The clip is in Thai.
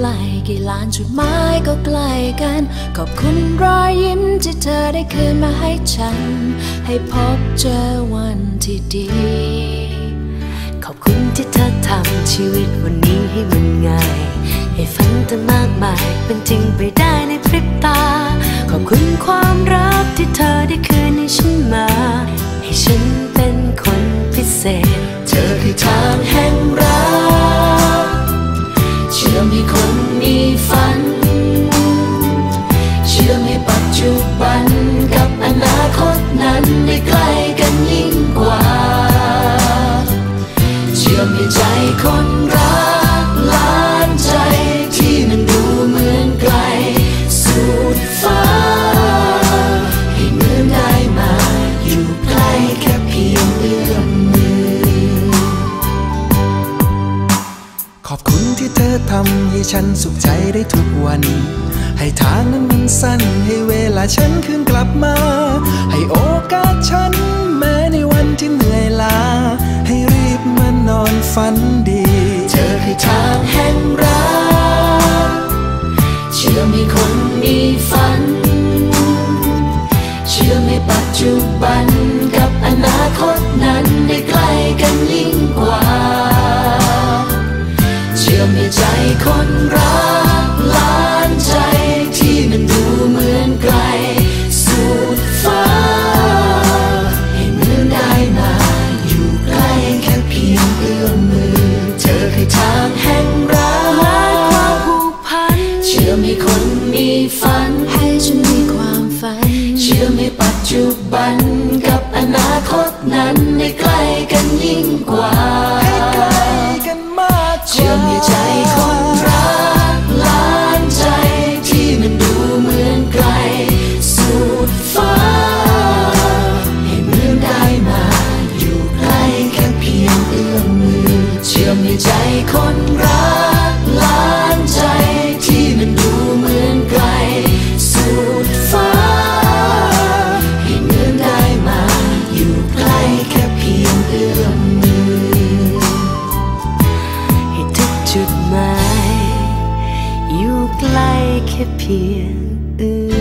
ลกี่ล้านจุดหมายก็ใกล้กันขอบคุณรอยยิ้มที่เธอได้คืนมาให้ฉันให้พบเจอวันที่ดีขอบคุณที่เธอทำชีวิตวันนี้ให้มันง่ายให้ฝันแต่มากมายเป็นจริงไปได้ในพริบตาขอบคุณความรักที่เธอได้คืนให้ฉันมาให้ฉันเป็นคนพิเศษเธอคือทางแห่งรักเชื่อมีคนมีฝันเชื่อมีปัจจุบันกับอนาคตนั้นได้ใกล้กันยิ่งกว่าเชื่อมีใจคนรักล้านใจที่มันดูเหมือนไกลสุดฟ้าให้เหมือนได้มาอยู่ใกล้แค่เพียงเอื้อมมือขอบคุณที่เธอทำให้ฉันสุขใจได้ทุกวันให้ทางนั้นมันสั้นให้เวลาฉันคืนกลับมาให้โอกาสฉันแม้ในวันที่เหนื่อยล้าให้รีบมานอนฝันดีเธอคือทางแห่งรักเชื่อมีคนมีฝันเชื่อในปัจจุบันกับอนาคตนั้นได้ใกล้กันยิ่งกว่าเชื่อมีใจคนรักล้านใจที่มันดูเหมือนไกลสุดฟ้าให้เหมือนได้มาอยู่ใกล้แค่เพียงเอื้อมมือเธอคือทางแห่งรักและความผูกพันเชื่อมีคนมีฝันให้ฉันมีความฝันเชื่อในปัจจุบันกับอนาคตนั้นได้ใกล้กันยิ่งกว่าให้ใกล้กันมากกว่าเชื่อมีใจคนรักล้านใจที่มันดูเหมือนไกลสุดฟ้าให้เหมือนได้มาอยู่ใกล้แค่เพียงเอื้อมมือเชื่อมีใจคนรักล้านใจที่มันดูเหมือนไกลสุดฟ้าให้เหมือนได้มาอยู่ใกล้แค่เพียงเอื้อมมือให้ทุกจุดหมายอยู่ใกล้แค่เพียงเอื้อ